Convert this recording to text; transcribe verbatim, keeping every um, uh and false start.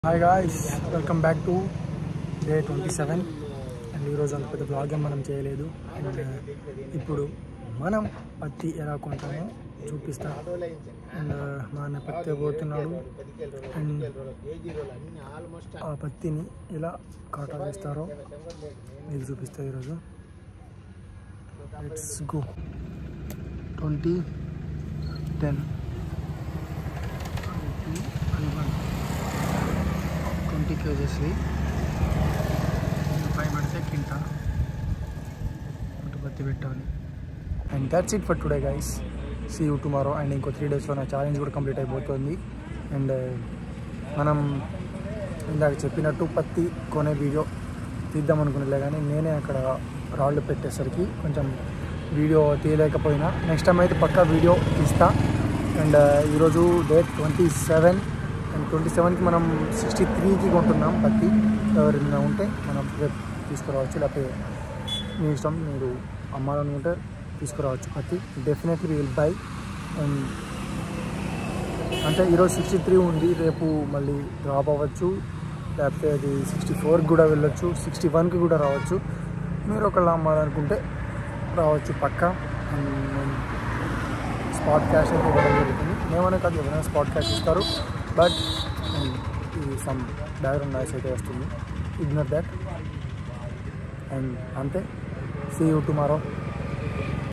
Hi guys, welcome back to day twenty seven and ఈరోజు అంత పెద్ద బ్లాగ్ ఏం మనం చేయలేదు. అండ్ ఇప్పుడు మనం పత్తి ఎలా కొంటామో చూపిస్తాం. అండ్ మా అన్న పత్తి పోతున్నాడు అండ్ ఆ పత్తిని ఎలా కాటా వేస్తారో మీకు చూపిస్తాను ఈరోజు. Let's go. Twenty ten twenty కేజెస్వి ఫైవ్ పడితే కింటా పత్తి పెట్టాలి. And that's it for today guys. See you tomorrow. And ఇంకో త్రీ డేస్లో నా ఛాలెంజ్ కూడా కంప్లీట్ అయిపోతుంది. అండ్ మనం ఇందాక చెప్పినట్టు పత్తి కొనే వీడియో తీద్దాం అనుకునేలే, కానీ నేనే అక్కడ రాళ్ళు పెట్టేసరికి కొంచెం వీడియో తీయలేకపోయినా నెక్స్ట్ టైం అయితే పక్కా వీడియో తీస్తా. అండ్ ఈరోజు date twenty seven and twenty సెవెన్కి మనం సిక్స్టీ త్రీకి కొంటున్నాం పత్తి. ఎవరైనా ఉంటే మనం రేపు తీసుకురావచ్చు, లేకపోతే మీ ఇష్టం, మీరు అమ్మాలనుకుంటే తీసుకురావచ్చు పత్తి. Definitely we will buy. And అంటే ఈరోజు సిక్స్టీ త్రీ ఉంది, రేపు మళ్ళీ డ్రాప్ అవ్వచ్చు, లేకపోతే అది సిక్స్టీ ఫోర్కి కూడా వెళ్ళొచ్చు, సిక్స్టీ వన్కి కూడా రావచ్చు. మీరు ఒకళ్ళు అమ్మాలనుకుంటే రావచ్చు పక్కా. అండ్ స్పాట్ క్యాష్ అయితే ఇవ్వడం జరుగుతుంది. ఏమైనా కాదు, ఎవరైనా స్పాట్ క్యాష్ ఇస్తారు, బట్ ఇది సమ్ బ్యాక్గ్రౌండ్ నాయిస్ అయితే వస్తుంది, ఇగ్నోర్ దాట్. అండ్ అంతే. See you tomorrow.